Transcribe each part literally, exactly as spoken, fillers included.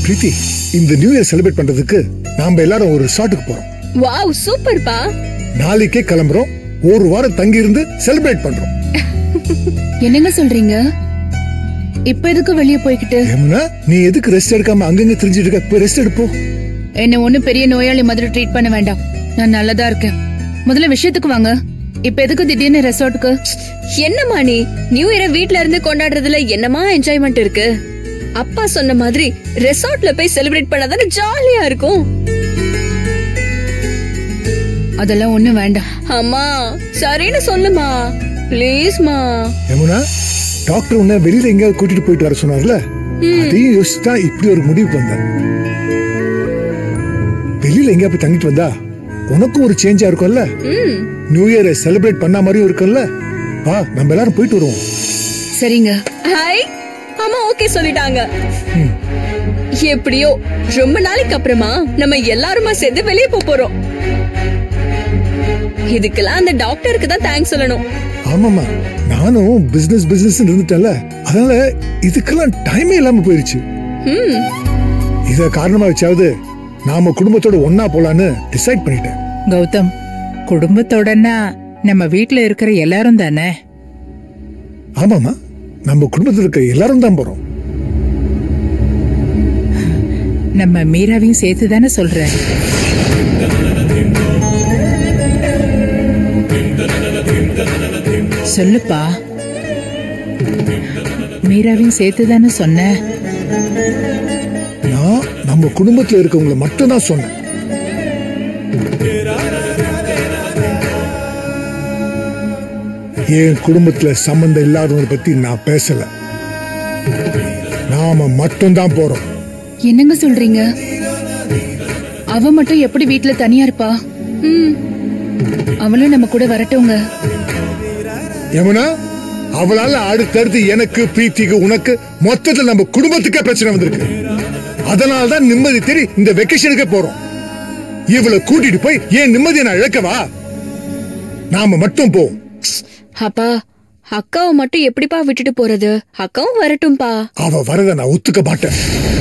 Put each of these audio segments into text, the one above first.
பிரீத்தி, இந்த new year celebrate பண்றதுக்கு நாம எல்லாரும் ஒரு ரிசார்ட்டுக்கு போறோம். வாவ், சூப்பர் பா. நாளைக்கே கிளம்புறோம். ஒரு வாரம் தங்கி இருந்து செலிப்ரேட் பண்றோம். என்னங்க சொல்றீங்க? இப்ப எதுக்கு வெளிய போய்கிட்டு? யமுனா, நீ எதுக்கு ரெஸ்ட் எடுக்காம அங்கங்க திரிஞ்சிட்டு இருக்க? போய் ரெஸ்ட் எடுப்போ. என்ன ஒண்ணு பெரிய நோயாளி மாதிரி ட்ரீட் பண்ண வேண்டாம். நான் நல்லதா இருக்கேன். முதல்ல விஷயத்துக்கு வாங்க. இப்ப எதுக்கு திடீர்னு ரெசார்ட்டுக்கு? என்னமா நீ நியூ இயரை வீட்ல இருந்து கொண்டாடுறதுல என்னமா என்ஜாய்மெண்ட் இருக்கு? அப்பா சொன்ன மாதிரி ரெசார்ட்ல போய் செலிப்ரேட் பண்ணாதானே ஜாலியா இருக்கும். அதெல்லாம் ஒண்ணு வேண்டாம். அம்மா சரின்னு சொல்லுமா, ப்ளீஸ்மா. யமுனா, டாக்டர் உன்னை வெளியில எங்கேயாவது கூட்டிட்டு போயிட்டு வர சொன்னார்ல, அதையும் யோசிச்சுதான் இப்படி ஒரு முடிவுக்கு வந்தேன். வெளியில எங்கேயா போய் தங்கிட்டு வந்தா உனக்கும் ஒரு சேஞ்சா இருக்கும்ல, நியூ இயர் செலிப்ரேட் பண்ண மாதிரியும் இருக்கும்ல. வா, நம்ம எல்லாரும் போயிட்டு வருவோம். சரிங்க. ஹாய், அம்மா ஓகே சொல்லிட்டாங்க. எப்படியோ ரொம்ப நாளைக்கு அப்புறமா நம்ம எல்லாருமா சேர்ந்து வெளியே போறோம். இதுக்கெல்லாம் அந்த டாக்டருக்கு தான் தேங்க்ஸ் சொல்லணும். ஆமாமா, நானும் பிசினஸ் பிசினஸ் இருந்துட்டேன்ல, அதனால இதுக்கெல்லாம் டைமே இல்லாம போயிருச்சு. இத காரணமா வச்சாவது நாம குடும்பத்தோட ஒன்னா போலான்னு டிசைட் பண்ணிட்டேன். கௌதம், குடும்பத்தோடனா நம்ம வீட்டுல இருக்கிற எல்லாரும் தானே? ஆமாமா, நம்ம குடும்பத்துல இருக்க எல்லாரும் தான் போறோம். நம்ம மீராவையும் சேர்த்து தானே சொல்ற? சொல்லுப்பா, மீராவையும் சேர்த்து தானே சொன்ன? நான் நம்ம குடும்பத்துல இருக்கவங்களை மட்டும் தான் சொன்னேன். என் குடும்பத்துல சம்பந்தம் இல்லாதவங்களை பத்தி நான் பேசல. நாம மட்டும் தான் போறோம். என்னங்க சொல்றீங்க? அவ மட்டும் எப்படி வீட்டுல தனியா இருப்பா? அவளும் நம்ம கூட வரட்டுங்க. யமுனா, அவளால அடுத்தடுத்து எனக்கு, பிரீத்திக்கு, உனக்கு மொத்தத்துல நம்ம குடும்பத்துக்கே பிரச்சனை வந்திருக்கு. அதனாலதான் நிம்மதி தேடி இந்த வெக்கேஷனுக்கே போறோம். இவளை கூட்டிட்டு போய் ஏன் நிம்மதியை நான் இழக்கவா? நாம மட்டும் போவோம். அப்பா, அக்காவை மட்டும் எப்படிப்பா விட்டுட்டு போறது? அக்காவும் வரட்டும்பா. அவ வரத நான் ஒத்துக்க மாட்டேன்.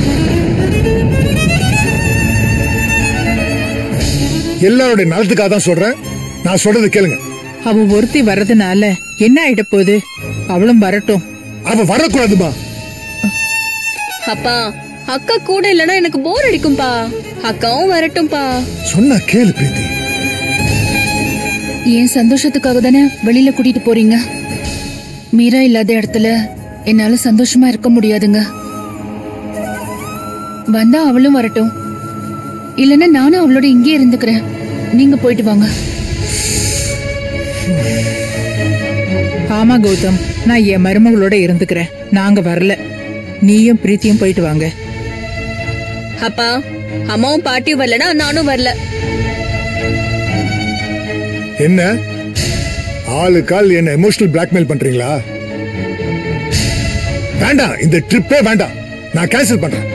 எல்லாருடைய நலத்துக்காக தான் சொல்றேன். நான் சொல்றது கேளுங்க. அவ ஒருத்தி வர்றதுனால என்ன ஆயிட போகுது? அவளும் வரட்டும். அவ வரக்கூடாதுமா. அப்பா, அக்கா கூட இல்லனா எனக்கு போர் அடிக்கும்பா. அக்காவும் வரட்டும்பா. சொன்னா கேளு பிரீத்தி. ஏன் சந்தோஷத்துக்காக தானே வெளியில கூட்டிட்டு போறீங்க. மீரா இல்லாத இடத்துல என்னால சந்தோஷமா இருக்க முடியாதுங்க. வந்தா அவளும் வரட்டும், இல்லன்னா நானும் அவளோட இங்கே இருந்துக்கிறேன். நீங்க போயிட்டு வாங்க. ஆமா கௌதம், நான் என் மருமகளோட இருந்துக்கிறேன். நாங்க வரல. நீயும் பிரீத்தியும் போயிட்டு வாங்க. அப்பா, அம்மாவும் பாட்டியும் வரலனா நானும் வரல. என்ன ஆளுக்கால் என்ன எமோஷனல் பிளாக்மெயில் பண்றீங்களா? வேண்டாம், இந்த ட்ரிப்பே வேண்டாம். நான் கேன்சல் பண்றேன்.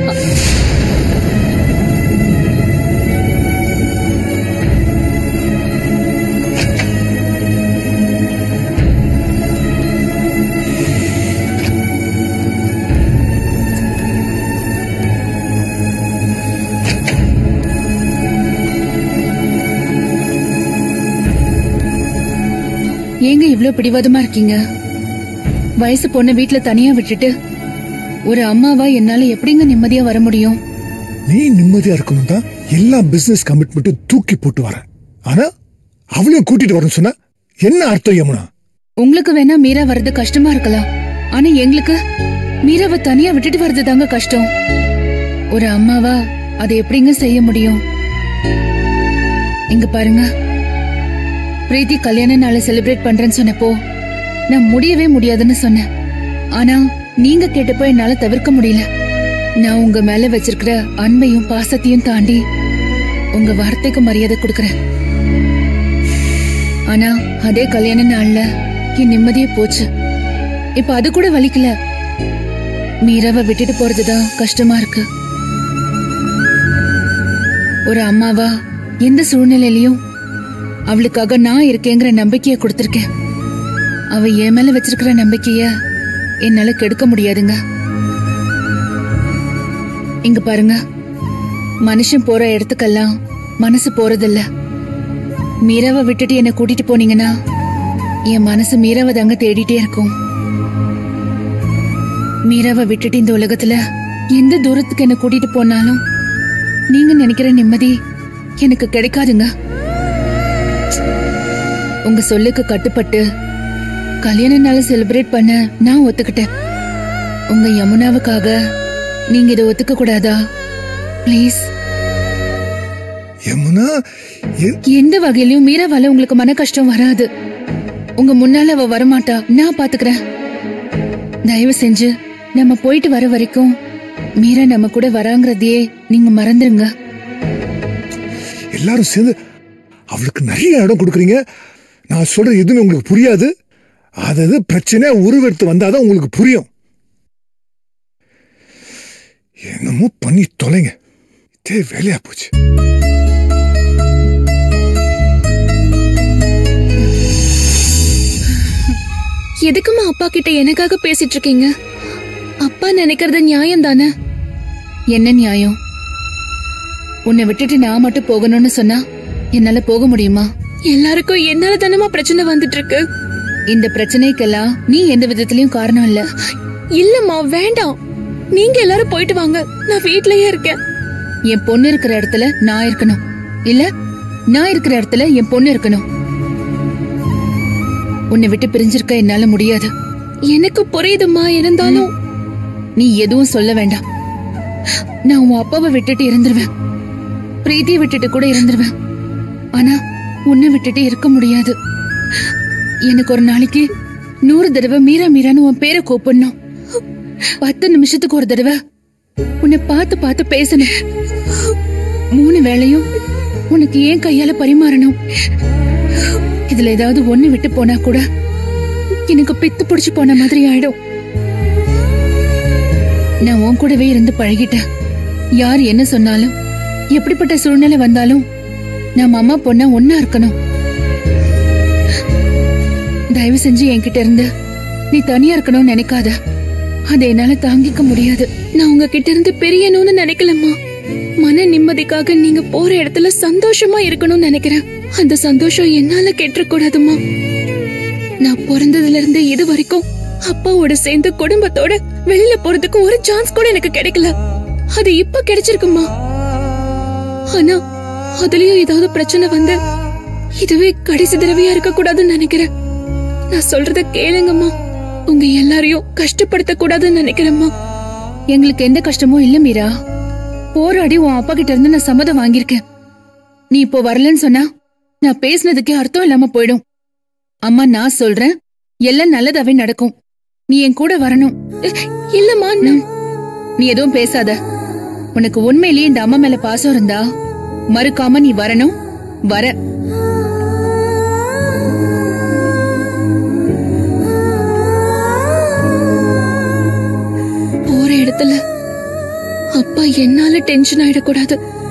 ஏங்க இவ்ளோ பிடிவாதமா இருக்கீங்க? வயசு பொண்ணு வீட்டுல தனியா விட்டுட்டு ஒரு அம்மாவா என்னால எப்படிங்க நிம்மதியா வர முடியும்? நீ நிம்மதியா இருக்கணும் தான் எல்லா பிசினஸ் கமிட்மெண்ட்டும் தூக்கி போட்டு வர. ஆனா அவளையும் கூட்டிட்டு வரணும் சொன்னா என்ன அர்த்தம் யமுனா? உங்களுக்கு வேணா மீரா வர்றது கஷ்டமா இருக்கலாம், ஆனா எங்களுக்கு மீராவை தனியா விட்டுட்டு வர்றது தாங்க கஷ்டம். ஒரு அம்மாவா அதை எப்படிங்க செய்ய முடியும்? இங்க பாருங்க, பிரீத்தி கல்யாண நாளை செலிப்ரேட் பண்றேன்னு சொன்னப்போ நான் முடியவே முடியாதுன்னு சொன்னேன். ஆனா நீங்க கேட்டப்போ என்னால தவிர்க்க முடியல. நான் உங்க மேல வச்சிருக்கிற அன்பையும் பாசத்தையும் தாண்டி உங்க வார்த்தைக்கு மரியாதை கொடுக்கறேன். ஆனா அதே கல்யாண நாள்ல என் நிம்மதியே போச்சு. இப்ப அது கூட வலிக்கல. மீராவை விட்டுட்டு போறதுதான் கஷ்டமா இருக்கு. ஒரு அம்மாவா எந்த சூழ்நிலையிலயும் அவளுக்காக நான் இருக்கேங்கிற நம்பிக்கைய கொடுத்திருக்கேன். அவ என் மேல வச்சிருக்கிற நம்பிக்கைய என்னால கெடுக்க முடியாதுங்க. இங்க பாருங்க, மனுஷன் போற இடத்துக்கெல்லாம் மனசு போறதில்ல. மீராவை விட்டுட்டு என்ன கூட்டிட்டு போனீங்கன்னா என் மனசு மீராவை தாங்க தேடிட்டே இருக்கும். மீராவை விட்டுட்டு இந்த உலகத்துல எந்த தூரத்துக்கு என்ன கூட்டிட்டு போனாலும் நீங்க நினைக்கிற நிம்மதி எனக்கு கிடைக்காதுங்க. உங்க சொல்லுக்கு கட்டுப்பட்டு கல்யாண நாள் செலிப்ரேட் பண்ண நான் ஒத்துக்கிட்டேன். உங்க யமுனாவுக்காக நீங்க இதை ஒத்துக்க கூடாதா? பிளீஸ். யமுனா, எந்த வகையிலும் மீராவால உங்களுக்கு மன கஷ்டம் வராது. உங்க முன்னால அவ வரமாட்டா, நான் பாத்துக்கிறேன். தயவு செஞ்சு நம்ம போயிட்டு வர வரைக்கும் மீரா நம்ம கூட வராங்கிறதையே நீங்க மறந்துருங்க. எல்லாரும் சேர்ந்து அவளுக்கு நிறைய இடம் கொடுக்குறீங்க. நான் சொல்றது எதுவுமே உங்களுக்கு புரியாது. அதாவது பிரச்சனை உருவெடுத்து வந்தாதான் உங்களுக்கு புரியும். என்னமோ பண்ணி தொலைங்க, இதே வேலையா போச்சு. எதுக்குமா அப்பா கிட்ட எனக்காக பேசிட்டு இருக்கீங்க? அப்பா நினைக்கிறது நியாயம் தானே? என்ன நியாயம்? உன்னை விட்டுட்டு நான் மட்டும் போகணும்னு சொன்னா என்னால போக முடியுமா? எல்லாருக்கும் என்னால தானமா பிரச்சனை வந்துட்டு இருக்கு. இந்த பிரச்சனைக்கெல்லாம் நீ எந்த விதத்திலயும் காரணம் இல்ல. இல்லம்மா, வேண்டாம். நீங்க எல்லாரும் போயிட்டு வாங்க, நான் வீட்லயே இருக்கேன். என் பொண்ணு இருக்கிற இடத்துல நான் இருக்கணும், இல்ல நான் இருக்கிற இடத்துல என் பொண்ணு இருக்கணும். உன்னை விட்டு பிரிஞ்சிருக்க என்னால முடியாது. எனக்கு புரியுதுமா, இருந்தாலும் நீ எதுவும் சொல்ல வேண்டாம். நான் உன் அப்பாவை விட்டுட்டு இருந்துருவேன், பிரீத்தியை விட்டுட்டு கூட இருந்துருவேன். ஆனா உன்னை விட்டுட்டு இருக்க முடியாது. எனக்கு ஒரு நாளைக்கு நூறு தடவை மீரா மீரான்னு உன் பேரை கூப்பிடணும். பத்து நிமிஷத்துக்கு ஒரு தடவை உன்னை பார்த்து பார்த்து பேசணும். மூணு வேளையும் உனக்கு ஏன் கையால பரிமாறணும். இதுல ஏதாவது ஒண்ணு விட்டு போனா கூட எனக்கு பித்து பிடிச்சு போன மாதிரி ஆயிடும். நான் உன் கூடவே இருந்து பழகிட்டேன். யார் என்ன சொன்னாலும் எப்படிப்பட்ட சூழ்நிலை வந்தாலும் நான் அம்மா பொண்ணா ஒன்னா இருக்கணும். தயவு செஞ்சு என்கிட்ட இருந்து நீ தனியா இருக்கணும்னு நினைக்காத. அதை என்னால தாங்கிக்க முடியாது. நான் உங்ககிட்ட இருந்து பிரியணும்னு நினைக்கலம்மா. மன நிம்மதிக்காக நீங்க போற இடத்துல சந்தோஷமா இருக்கணும்னு நினைக்கிறேன். அந்த சந்தோஷம் என்னால கெட்டுறக்கூடாதுமா. நான் பிறந்ததுல இருந்து இது வரைக்கும் அப்பாவோட சேர்ந்து குடும்பத்தோட வெளியில போறதுக்கு ஒரு சான்ஸ் கூட எனக்கு கிடைக்கல. அது இப்ப கிடைச்சிருக்குமா. ஆனா அதுலயும் ஏதாவது பிரச்சனை வந்து இதுவே கடைசி தடவையா இருக்க கூடாதுன்னு நினைக்கிறேன். நான் சொல்றத கேளுங்கம்மா. உங்க எல்லாரையும் கஷ்டப்படுத்த கூடாதுன்னு நினைக்கிறேம்மா. எங்களுக்கு எந்த கஷ்டமும் இல்ல மீரா. போராடி உன் அப்பா கிட்ட இருந்து நான் சம்மதம் வாங்கியிருக்கேன். நீ இப்போ வரலன்னு சொன்னா நான் பேசினதுக்கே அர்த்தம் இல்லாம போயிடும். அம்மா, நான் சொல்றேன், எல்லாம் நல்லதாவே நடக்கும். நீ என் கூட வரணும். இல்லம்மா, நீ எதுவும் பேசாத. உனக்கு உண்மையிலேயே இந்த அம்மா மேல பாசம் இருந்தா மறுக்காம நீ வரணும். வர போற இடத்துல அப்பா என்னால டென்ஷன் ஆயிடக்கூடாது.